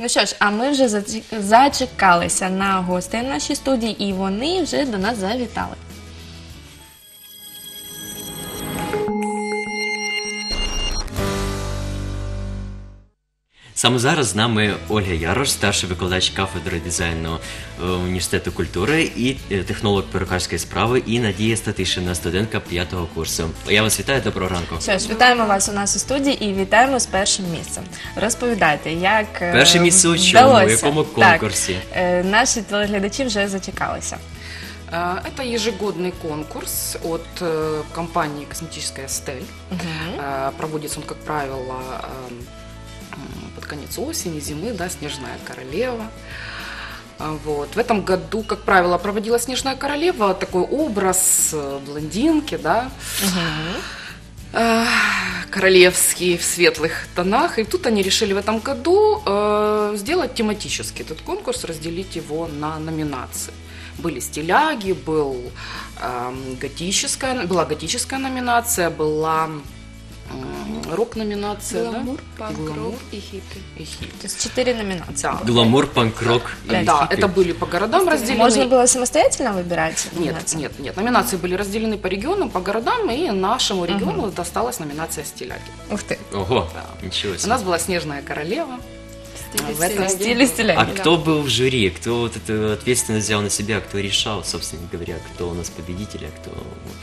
Ну що ж, а ми вже зачекалися на гостей в нашій студії, і вони вже до нас завітали. Саме зараз з нами Ольга Ярош, старший викладач кафедри дизайну університету культури і технолог перукарської справи, і Надія Статишина, студентка 5-го курсу. Я вас вітаю, доброго ранку. Що ж, вітаємо вас у нас у студії і вітаємо з першим місцем. Розповідайте, як перше місце у чому, у якому конкурсі? Так, наші телеглядачі вже зачекалися. Это ежегодный конкурс от компании «Косметическая стель». Проводится он, как правило, под конец осени, зимы, да, «Снежная королева». Вот. В этом году, как правило, проводилась «Снежная королева», такой образ блондинки, да, королевский в светлых тонах. И тут они решили в этом году сделать тематический этот конкурс, разделить его на номинации. Были стиляги, была готическая номинация, была рок-номинация, гламур, да? панк-рок и хиппи. То есть 4 номинации. Да. Гламур, панк-рок и Да, хиппи. это были по городам разделены. Можно было самостоятельно выбирать? Нет. Номинации были разделены по регионам, по городам, и нашему региону досталась номинация стиляги. Ух ты. Ого, Да. ничего У себе. нас была «Снежная королева». В этом стиле стиляги. А кто был в жюри, кто вот эту ответственность взял на себя, кто решал, собственно говоря, кто у нас победитель, а кто...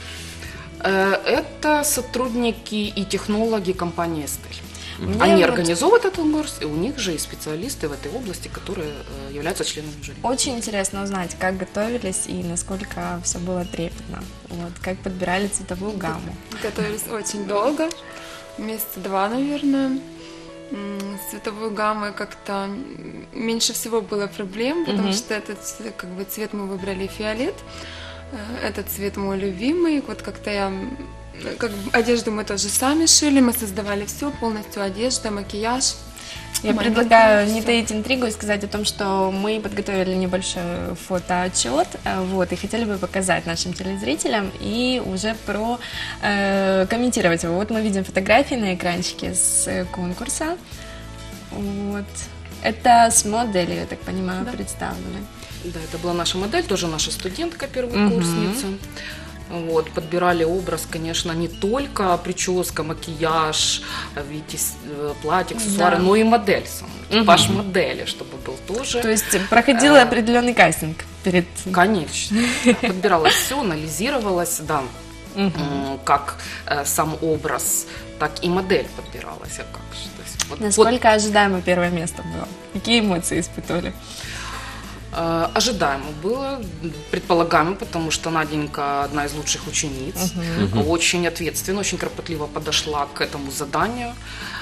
Это сотрудники и технологи компании «Эстель». Мне Они вот организовывают этот конкурс, и у них же и специалисты в этой области, которые являются членами жюри. Очень интересно узнать, как готовились и насколько все было трепетно. Вот, как подбирали цветовую гамму. Готовились очень долго, месяца 2, наверное. С цветовой гаммой как-то меньше всего было проблем, потому что этот как бы цвет мы выбрали фиолет. Этот цвет мой любимый. Вот как-то одежду мы тоже сами шили, мы создавали все, полностью одежда, макияж. Я предлагаю не таить интригу и сказать о том, что мы подготовили небольшой фотоотчет, вот, и хотели бы показать нашим телезрителям и уже комментировать его. Вот мы видим фотографии на экранчике с конкурса. Вот. Это с моделью, я так понимаю, Да. представлены. Да, это была наша модель, тоже наша студентка, первокурсница. Вот, подбирали образ, конечно, не только прическа, макияж, видите, платье, аксессуары, Да. но и модель сама, типаж модели, чтобы был тоже. То есть проходил определенный кастинг перед... Конечно. Подбиралось все, анализировалось, да, как сам образ, так и модель подбиралась. А как же? То есть, вот Насколько ожидаемо первое место было? Какие эмоции испытывали? ожидаемо было, предполагаемо, потому что Наденька одна из лучших учениц, очень ответственно, очень кропотливо подошла к этому заданию,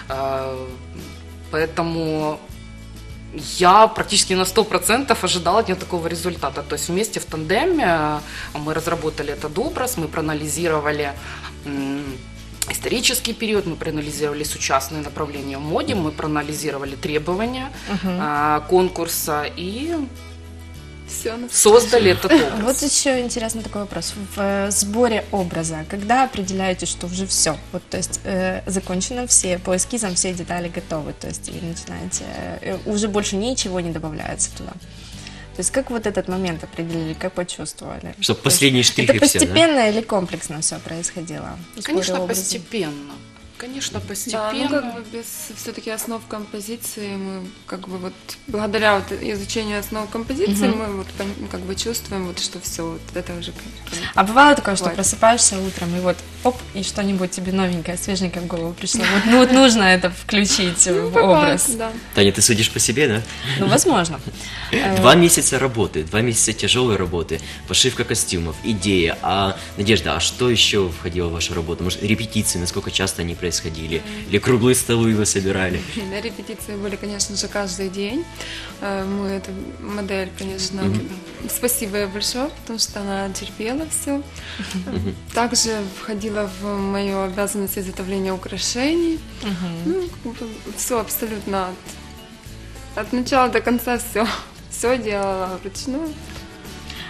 поэтому я практически на 100% ожидала от нее такого результата. То есть вместе в тандеме мы разработали этот образ, мы проанализировали исторический период, мы проанализировали сучасные направления в моде, мы проанализировали требования конкурса и Все создали этот образ. Вот еще интересный такой вопрос. В сборе образа, когда определяете, что уже все? Вот, то есть закончено все, по эскизам все детали готовы, то есть и начинаете, уже больше ничего не добавляется туда. То есть как вот этот момент определили, как почувствовали? Чтобы последние штрихи это все, да? постепенно или комплексно все происходило? в сборе Конечно, образа? постепенно. Конечно, Да, постепенно. ну как бы без все-таки основ композиции мы как бы вот благодаря вот изучению основ композиции мы вот как бы чувствуем вот что все вот это уже. А бывало такое, что Хватит. просыпаешься утром и вот оп, и что-нибудь тебе новенькое, свеженькое в голову пришло. Вот, ну вот нужно это включить в образ. Да. Таня, ты судишь по себе, да? Ну, возможно. 2 месяца работы, 2 месяца тяжелой работы, пошивка костюмов, идея. А, Надежда, а что еще входило в вашу работу? Может, репетиции, насколько часто они происходили? Или круглые столы вы собирали? Да, репетиции были, конечно же, каждый день. Мы эту модель, конечно, спасибо ей большое, потому что она терпела все. Также входила в мою обязанность изготовления украшений. Ну, все абсолютно от начала до конца все делала вручную.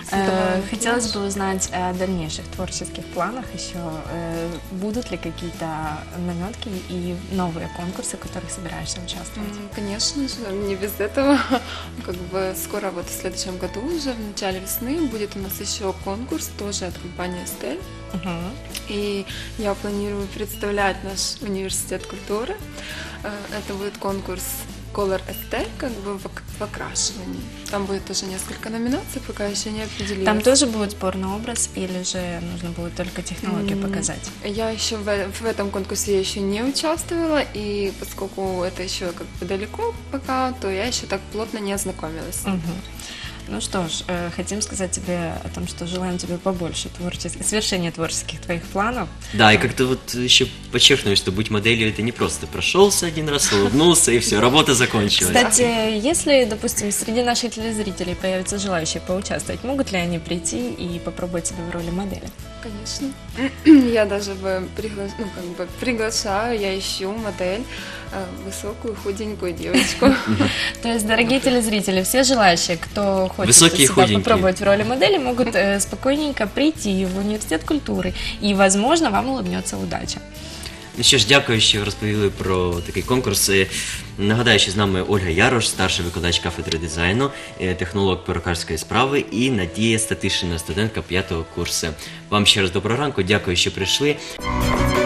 Хотелось бы узнать о дальнейших творческих планах еще. Будут ли какие-то наметки и новые конкурсы, в которых собираешься участвовать? Конечно же, не без этого. Как бы скоро, вот в следующем году, уже в начале весны, будет у нас еще конкурс, тоже от компании Стель. И я планирую представлять наш университет культуры. Это будет конкурс Color Estelle, как бы в окрашивании. Там будет тоже несколько номинаций, пока еще не определилась. Там тоже будет сбор на образ или же нужно будет только технологию показать? Я еще в этом конкурсе я еще не участвовала, и поскольку это еще как бы далеко пока, то я еще так плотно не ознакомилась. Ну что ж, хотим сказать тебе о том, что желаем тебе побольше свершения творческих твоих планов. Да, и как-то вот еще подчеркну, что быть моделью это не просто прошелся один раз, улыбнулся и все, работа закончилась. Кстати, если, допустим, среди наших телезрителей появятся желающие поучаствовать, могут ли они прийти и попробовать себя в роли модели? Конечно. Я даже приглашаю, я ищу модель, высокую, худенькую девочку. То есть, дорогие телезрители, все желающие, кто хочет Высокие, себя худенькие. попробовать в роли модели, могут спокойненько прийти в університет культури, і, возможно, вам улыбнеться удача. Ну що ж, дякую, що розповіли про такий конкурс. Нагадаю, що з нами Ольга Ярош, старший викладач кафедри дизайну, технолог перукарської справи, і Надія Статишина, студентка 5-го курсу. Вам ще раз доброго ранку, дякую, що прийшли.